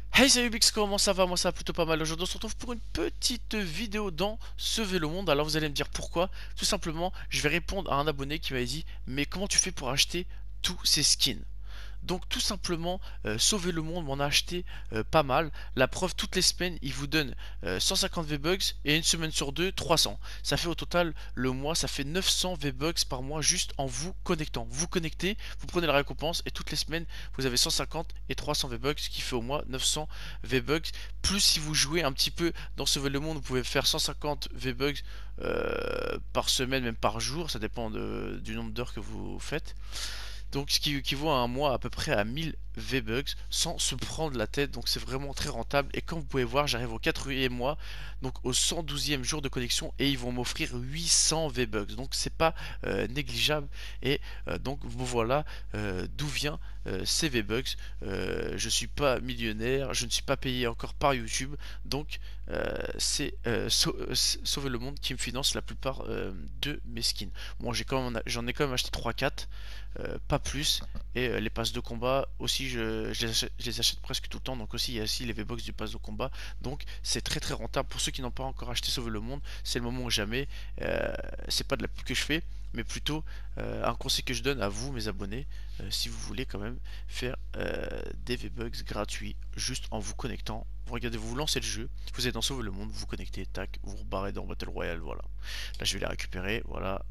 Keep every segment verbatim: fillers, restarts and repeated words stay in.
Hey salut Bix, comment ça va? Moi ça va plutôt pas mal. Aujourd'hui on se retrouve pour une petite vidéo dans Sauver le Monde. Alors vous allez me dire pourquoi? Tout simplement, je vais répondre à un abonné qui m'avait dit: mais comment tu fais pour acheter tous ces skins? Donc tout simplement, euh, Sauver le Monde m'en a acheté euh, pas mal. La preuve, toutes les semaines, il vous donne euh, cent cinquante V-Bucks et une semaine sur deux, trois cents. Ça fait au total, le mois, ça fait neuf cents V-Bucks par mois juste en vous connectant. Vous connectez, vous prenez la récompense et toutes les semaines, vous avez cent cinquante et trois cents V-Bucks, ce qui fait au mois neuf cents V-Bucks. Plus si vous jouez un petit peu dans Sauver le Monde, vous pouvez faire cent cinquante V-Bucks euh, par semaine, même par jour. Ça dépend de- du nombre d'heures que vous faites. Donc ce qui équivaut à un mois à peu près à mille V-Bucks sans se prendre la tête. Donc c'est vraiment très rentable. Et comme vous pouvez voir, j'arrive au quatrième mois, donc au cent douzième jour de connexion, et ils vont m'offrir huit cents V-Bucks. Donc c'est pas euh, négligeable. Et euh, donc vous voilà euh, d'où vient euh, ces V-Bucks. Euh, je suis pas millionnaire, je ne suis pas payé encore par YouTube. Donc euh, c'est euh, Sau- euh, Sauver le Monde qui me finance la plupart euh, de mes skins. Moi j'ai quand même, j'en ai quand même acheté trois quatre, euh, pas plus. Et euh, les passes de combat aussi, je, je les achète, je les achète presque tout le temps. Donc aussi, il y a aussi les V-Box du pass de combat. Donc c'est très très rentable. Pour ceux qui n'ont pas encore acheté Sauver le Monde, c'est le moment ou jamais. Euh, c'est pas de la pub que je fais, mais plutôt euh, un conseil que je donne à vous, mes abonnés, euh, si vous voulez quand même faire euh, des V-Bucks gratuits, juste en vous connectant. Vous regardez, vous lancez le jeu, vous êtes dans Sauver le Monde, vous vous connectez, tac, vous rebarrez dans Battle Royale, voilà. Là je vais les récupérer, voilà.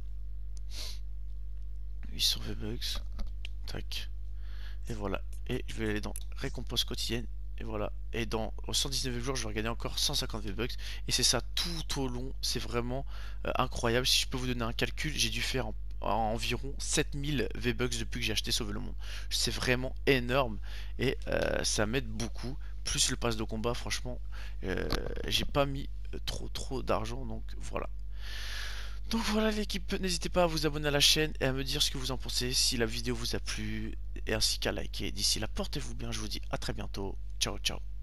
huit cents V-Bucks. Tac. Et voilà. Et je vais aller dans récompense quotidienne. Et voilà. Et dans au cent dix-neuvième jour, je vais regagner encore cent cinquante V-Bucks. Et c'est ça tout au long. C'est vraiment euh, incroyable. Si je peux vous donner un calcul, j'ai dû faire en, en environ sept mille V-Bucks depuis que j'ai acheté Sauver le Monde. C'est vraiment énorme. Et euh, ça m'aide beaucoup. Plus le pass de combat, franchement, euh, j'ai pas mis euh, trop trop d'argent. Donc voilà. Donc voilà l'équipe, n'hésitez pas à vous abonner à la chaîne et à me dire ce que vous en pensez, si la vidéo vous a plu, et ainsi qu'à liker. D'ici là, portez-vous bien, je vous dis à très bientôt. Ciao ciao.